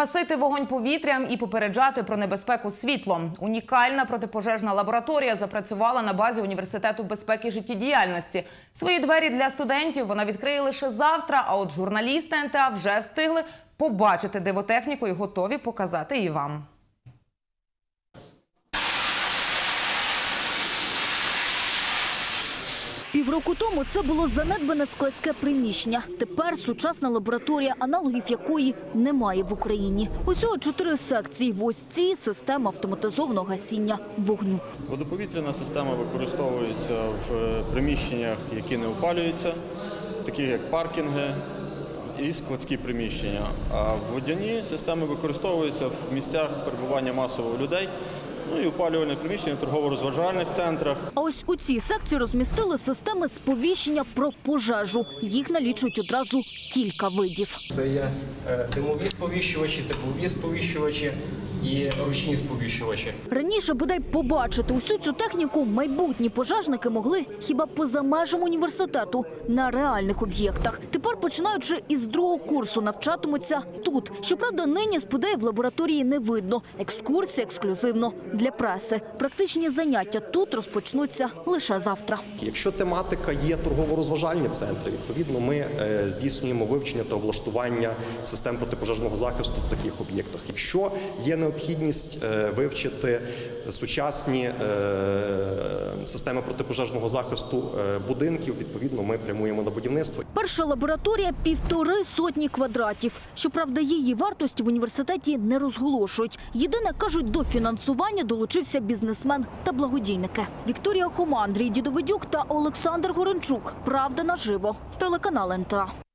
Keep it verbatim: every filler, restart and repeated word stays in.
Гасити вогонь повітрям і попереджати про небезпеку світлом. Унікальна протипожежна лабораторія запрацювала на базі Університету безпеки і життєдіяльності. Свої двері для студентів вона відкриє лише завтра, а от журналісти ен те а вже встигли побачити дивотехніку і готові показати її вам. Півроку тому це було занедбане складське приміщення. Тепер сучасна лабораторія, аналогів якої немає в Україні. Усього чотири секції. В ось цій – система автоматизованого гасіння вогню. Водоповітряна система використовується в приміщеннях, які не опалюються, таких як паркінги і складські приміщення. А водяні системи використовуються в місцях перебування масового людей, ну і опалювальних приміщень, торгово-розважальних центрах. А ось у цій секції розмістили системи сповіщення про пожежу. Їх налічують одразу кілька видів. Це є димові сповіщувачі, теплові сповіщувачі і ручні сповіщувачі. Раніше, бодай, побачити усю цю техніку майбутні пожежники могли хіба поза межами університету, на реальних об'єктах. Тепер, починаючи із другого курсу, навчатимуться тут. Щоправда, нині спудеї в лабораторії не видно. Екскурсія ексклюзивно для преси. Практичні заняття тут розпочнуться лише завтра. Якщо тематика є торгово-розважальні центри, відповідно ми здійснюємо вивчення та облаштування систем протипожежного захисту в таких об'єктах. Якщо є необхідність вивчити сучасні системи протипожежного захисту будинків, відповідно ми прямуємо на будівництво. Перша лабораторія – півтори сотні квадратів. Щоправда, її вартості в університеті не розголошують. Єдине, кажуть, до фінансування долучився бізнесмен та благодійники. Вікторія Хома, Андрій Дідовидюк та Олександр Горенчук. Правда наживо. Телеканал ен те а.